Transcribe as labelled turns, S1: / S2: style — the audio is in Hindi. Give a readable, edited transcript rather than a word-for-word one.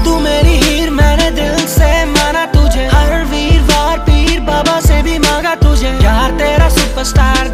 S1: तू मेरी हीर, मैंने दिल से माना तुझे, हर वीरवार पीर बाबा से भी मांगा तुझे, यार तेरा सुपरस्टार